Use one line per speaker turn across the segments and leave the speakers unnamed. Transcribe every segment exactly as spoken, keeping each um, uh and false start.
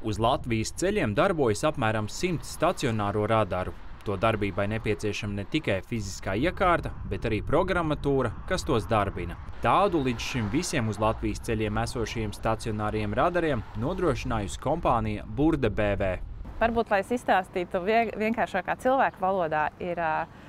Uz Latvijas ceļiem darbojas apmēram simts stacionāro radaru. To darbībai nepieciešama ne tikai fiziskā iekārta, bet arī programmatūra, kas tos darbina. Tādu līdz šim visiem uz Latvijas ceļiem esošajiem stacionāriem radariem nodrošinājusi kompānija Burde B V.
Varbūt, lai es izstāstītu vienkāršākā cilvēku valodā, ir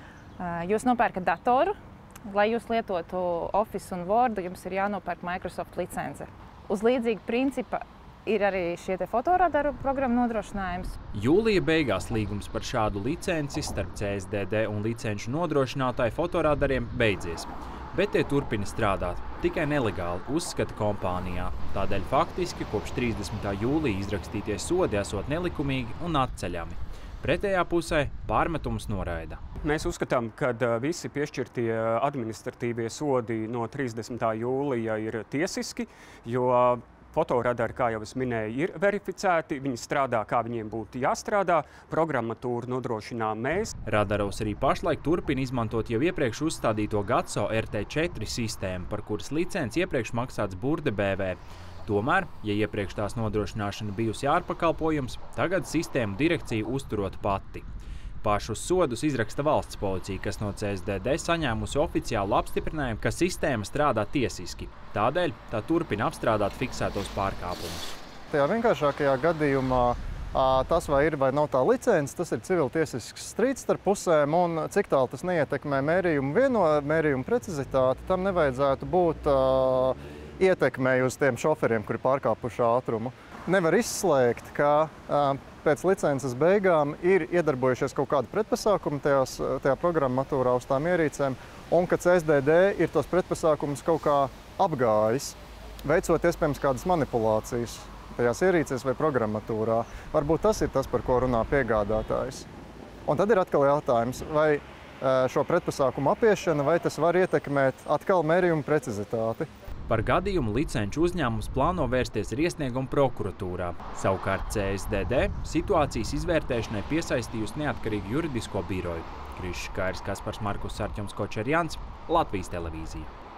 jūs nopērkat datoru, lai jūs lietotu Office un Word, jums ir jānopērk Microsoft licence. Uz līdzīga principa ir arī šie te fotoradaru programmu nodrošinājums.
Jūlija beigās līgums par šādu licenci starp C S D D un licenču nodrošinātāju fotoradariem beidzies. Bet tie turpina strādāt, tikai nelegāli, uzskata kompānijā. Tādēļ faktiski kopš trīsdesmitā jūlija izrakstītie sodi esot nelikumīgi un atceļami. Pretējā pusē pārmetums noraida.
Mēs uzskatām, ka visi piešķirtie administratīvie sodi no trīsdesmitā jūlija ir tiesiski, jo fotoradari, kā jau es minēju, ir verificēti, viņi strādā, kā viņiem būtu jāstrādā, programmatūru nodrošinām mēs.
Radaros arī pašlaik turpina izmantot jau iepriekš uzstādīto Gatso R T četri sistēmu, par kuras licenci iepriekš maksāts Burde B V. Tomēr, ja iepriekš tās nodrošināšana bijusi ārpakalpojums, tagad sistēmu direkcija uzturot pati. Pašus sodus izraksta valsts policija, kas no C S D D saņēmusi oficiālu apstiprinājumu, ka sistēma strādā tiesiski. Tādēļ tā turpina apstrādāt fiksētos pārkāpumus.
Tajā vienkāršākajā gadījumā tas, vai ir vai nav tā licence, tas ir civiltiesisks strīds starp pusēm, un cik tālu tas neietekmē mērījumu vieno, mērījumu precizitāti, tam nevajadzētu būt uh, ietekmei uz tiem šoferiem, kuri pārkāpuši ātrumu. Nevar izslēgt, ka uh, pēc licences beigām ir iedarbojušies kaut kādi pretpasākumi tajās, tajā programmatūrā uz tām ierīcēm, un ka C S D D ir tos pretpasākumus kaut kā apgājis, veicot iespējams kādas manipulācijas tajās ierīcēs vai programmatūrā. Varbūt tas ir tas, par ko runā piegādātājs. Un tad ir atkal jautājums, vai šo pretpasākumu apiešana, vai tas var ietekmēt atkal mērījumu precizitāti.
Par gadījumu licenču uzņēmums plāno vērsties ar iesniegumu prokuratūrā. Savukārt C S D D situācijas izvērtēšanai piesaistījusi neatkarīgu juridisko biroju. Krišs Kairs, Kaspars Markus, Arķums Kočerjans, Latvijas televīzija.